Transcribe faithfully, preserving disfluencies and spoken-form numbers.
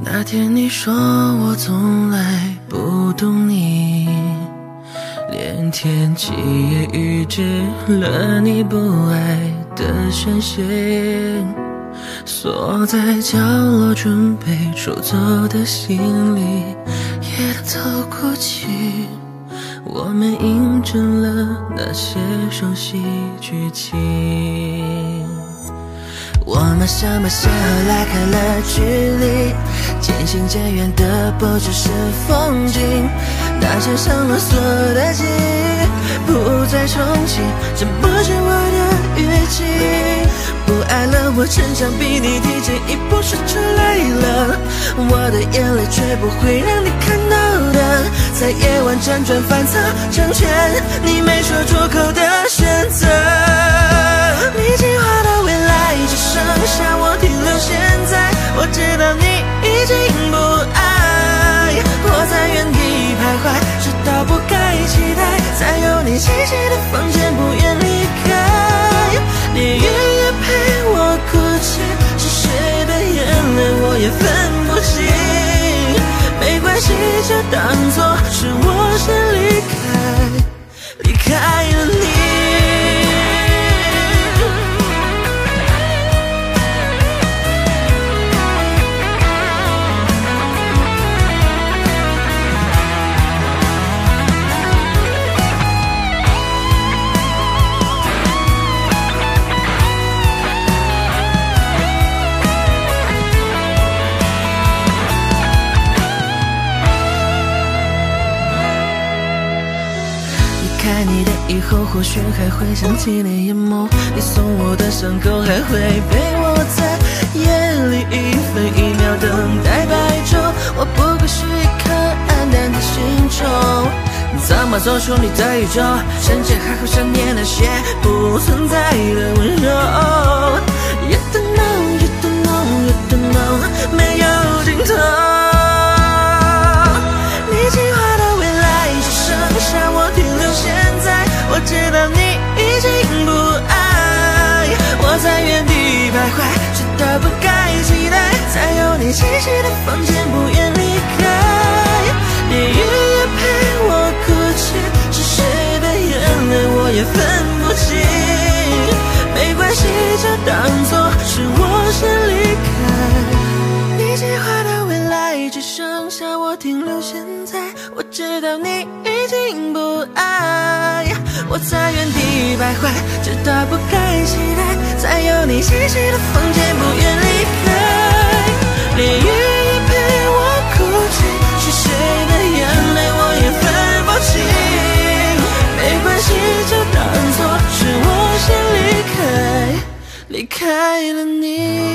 那天你说我从来不懂你，连天气也预知了你不爱的宣泄，锁在角落准备出走的行李也都哭泣。我们印证了那些熟悉剧情，我们什么时候拉开了距离？渐行渐远的不只是风景，那些上了锁的记忆不再重启，这不是我的预期。不爱了，我真想逼你提前一步说出来了，我的眼泪绝不会让你看到的，在夜晚辗转反侧，成全你没说出口的选择。你计划的未来只剩下我停留现在，我知道你已经不爱，我在原地徘徊，直到不该期待，在有你气息的房间不愿离开。你愿意陪我哭泣，是谁的眼泪我也分不清，没关系，就当作是我先离开，离开了你。爱你的以后，或许还会想起你眼眸，你送我的伤口还会陪我在夜里一分一秒等待白昼。我不过是一颗黯淡的星球，怎么走出你的宇宙，甚至还会想念那些不存在的温柔。You don't know, you don't know, you don't know， 没有尽头。你计划的未来只剩下我停留现在，我知道你已经不爱，我在原地徘徊，直到不该期待，在有你气息的房间不愿离开。你愿意陪我哭泣，是谁的眼泪我也分不清，没关系，就当作是我先离开。你计划的未来只剩下我停留现在，我知道你已经不爱，我在原地徘徊，直到不该期待，在有你气息的房间不愿离开。你愿意陪我哭泣，是谁的眼泪我也分不清，没关系，就当作是我先离开，离开了你。